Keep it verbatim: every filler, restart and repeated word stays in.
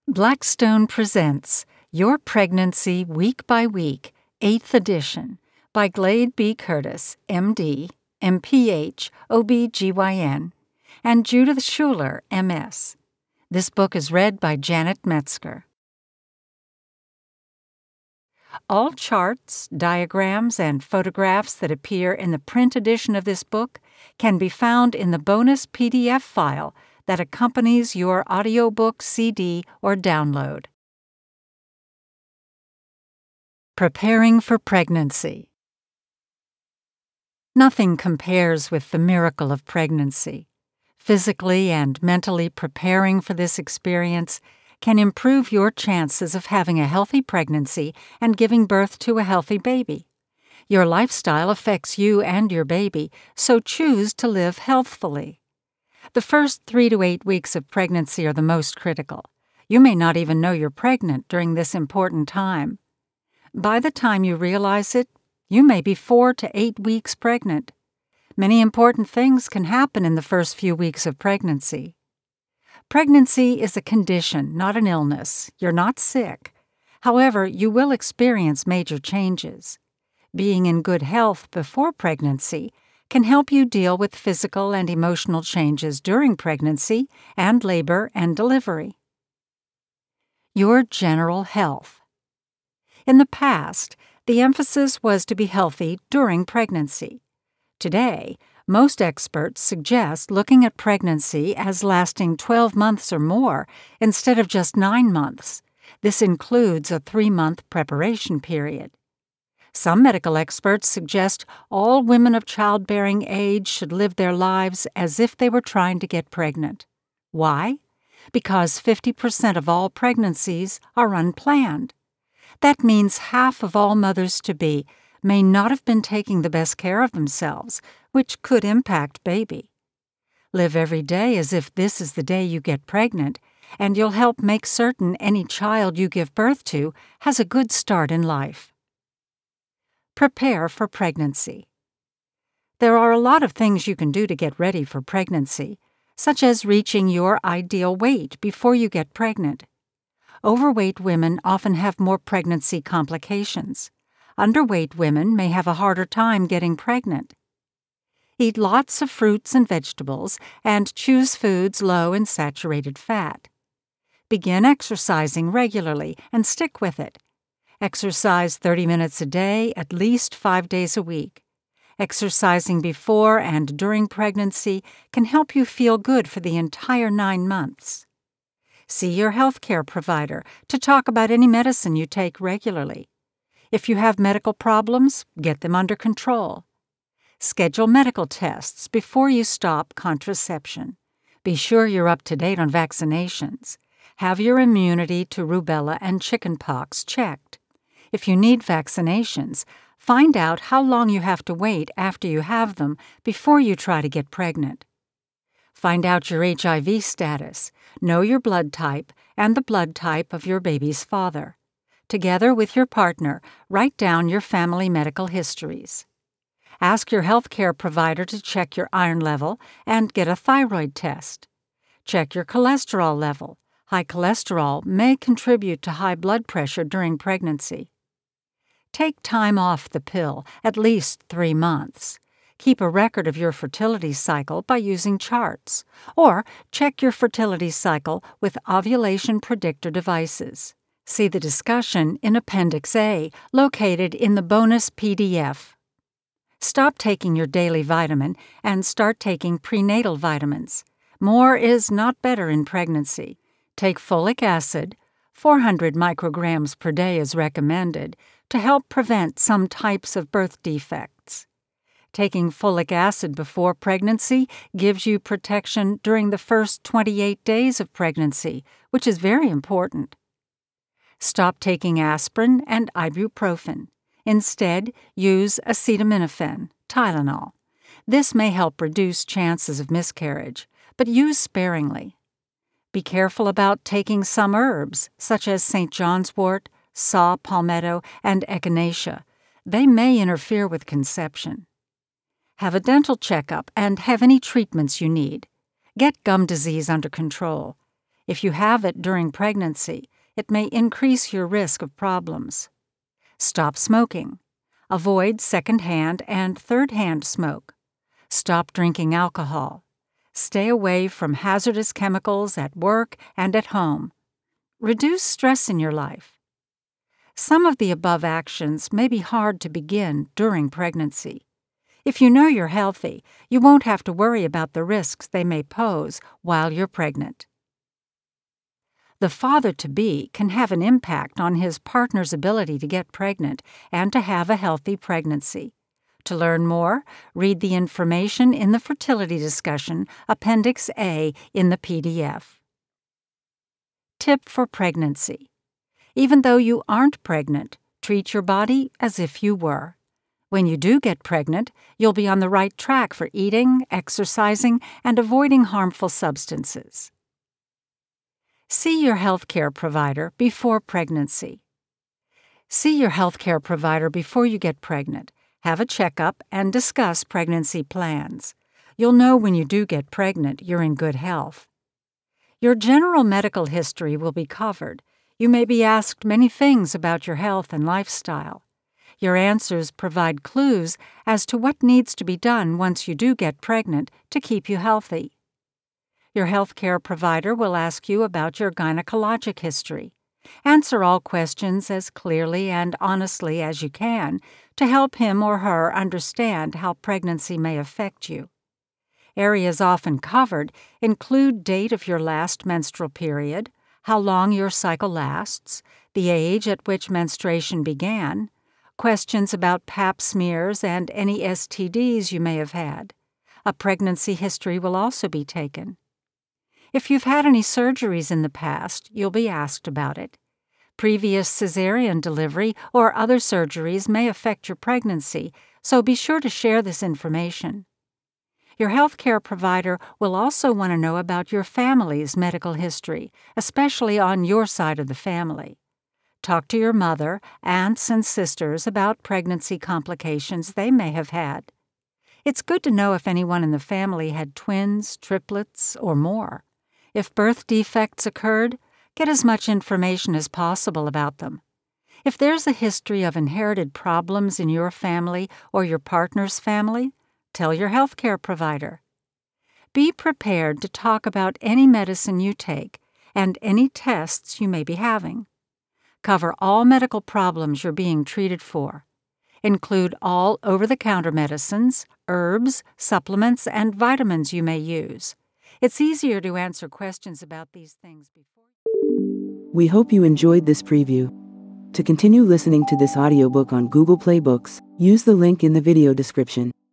Blackstone presents Your Pregnancy Week by Week, eighth edition, by Glade B. Curtis, M D, M P H, O B G Y N, and Judith Schuler, M S. This book is read by Janet Metzger. All charts, diagrams, and photographs that appear in the print edition of this book can be found in the bonus P D F file that accompanies your audiobook, C D, or download. Preparing for Pregnancy. Nothing compares with the miracle of pregnancy. Physically and mentally preparing for this experience can improve your chances of having a healthy pregnancy and giving birth to a healthy baby. Your lifestyle affects you and your baby, so choose to live healthfully. The first three to eight weeks of pregnancy are the most critical. You may not even know you're pregnant during this important time. By the time you realize it, you may be four to eight weeks pregnant. Many important things can happen in the first few weeks of pregnancy. Pregnancy is a condition, not an illness. You're not sick. However, you will experience major changes. Being in good health before pregnancy can help you deal with physical and emotional changes during pregnancy and labor and delivery. Your general health. In the past, the emphasis was to be healthy during pregnancy. Today, most experts suggest looking at pregnancy as lasting twelve months or more instead of just nine months. This includes a three-month preparation period. Some medical experts suggest all women of childbearing age should live their lives as if they were trying to get pregnant. Why? Because fifty percent of all pregnancies are unplanned. That means half of all mothers-to-be may not have been taking the best care of themselves, which could impact baby. Live every day as if this is the day you get pregnant, and you'll help make certain any child you give birth to has a good start in life. Prepare for pregnancy. There are a lot of things you can do to get ready for pregnancy, such as reaching your ideal weight before you get pregnant. Overweight women often have more pregnancy complications. Underweight women may have a harder time getting pregnant. Eat lots of fruits and vegetables and choose foods low in saturated fat. Begin exercising regularly and stick with it. Exercise thirty minutes a day, at least five days a week. Exercising before and during pregnancy can help you feel good for the entire nine months. See your healthcare provider to talk about any medicine you take regularly. If you have medical problems, get them under control. Schedule medical tests before you stop contraception. Be sure you're up to date on vaccinations. Have your immunity to rubella and chickenpox checked. If you need vaccinations, find out how long you have to wait after you have them before you try to get pregnant. Find out your H I V status, know your blood type, and the blood type of your baby's father. Together with your partner, write down your family medical histories. Ask your healthcare provider to check your iron level and get a thyroid test. Check your cholesterol level. High cholesterol may contribute to high blood pressure during pregnancy. Take time off the pill, at least three months. Keep a record of your fertility cycle by using charts, or check your fertility cycle with ovulation predictor devices. See the discussion in Appendix A, located in the bonus P D F. Stop taking your daily vitamin and start taking prenatal vitamins. More is not better in pregnancy. Take folic acid, four hundred micrograms per day is recommended, to help prevent some types of birth defects. Taking folic acid before pregnancy gives you protection during the first twenty-eight days of pregnancy, which is very important. Stop taking aspirin and ibuprofen. Instead, use acetaminophen, Tylenol. This may help reduce chances of miscarriage, but use sparingly. Be careful about taking some herbs, such as Saint John's wort, saw palmetto, and echinacea. They may interfere with conception. Have a dental checkup and have any treatments you need. Get gum disease under control. If you have it during pregnancy, it may increase your risk of problems. Stop smoking. Avoid second-hand and third-hand smoke. Stop drinking alcohol. Stay away from hazardous chemicals at work and at home. Reduce stress in your life. Some of the above actions may be hard to begin during pregnancy. If you know you're healthy, you won't have to worry about the risks they may pose while you're pregnant. The father-to-be can have an impact on his partner's ability to get pregnant and to have a healthy pregnancy. To learn more, read the information in the fertility discussion, Appendix A, in the P D F. Tip for pregnancy. Even though you aren't pregnant, treat your body as if you were. When you do get pregnant, you'll be on the right track for eating, exercising, and avoiding harmful substances. See your healthcare provider before pregnancy. See your healthcare provider before you get pregnant. Have a checkup and discuss pregnancy plans. You'll know when you do get pregnant you're in good health. Your general medical history will be covered. You may be asked many things about your health and lifestyle. Your answers provide clues as to what needs to be done once you do get pregnant to keep you healthy. Your healthcare provider will ask you about your gynecologic history. Answer all questions as clearly and honestly as you can to help him or her understand how pregnancy may affect you. Areas often covered include date of your last menstrual period, how long your cycle lasts, the age at which menstruation began, questions about pap smears and any S T Ds you may have had. A pregnancy history will also be taken. If you've had any surgeries in the past, you'll be asked about it. Previous cesarean delivery or other surgeries may affect your pregnancy, so be sure to share this information. Your healthcare provider will also want to know about your family's medical history, especially on your side of the family. Talk to your mother, aunts, and sisters about pregnancy complications they may have had. It's good to know if anyone in the family had twins, triplets, or more. If birth defects occurred, get as much information as possible about them. If there's a history of inherited problems in your family or your partner's family, tell your healthcare provider. Be prepared to talk about any medicine you take and any tests you may be having. Cover all medical problems you're being treated for. Include all over-the-counter medicines, herbs, supplements, and vitamins you may use. It's easier to answer questions about these things before. We hope you enjoyed this preview. To continue listening to this audiobook on Google Play Books, use the link in the video description.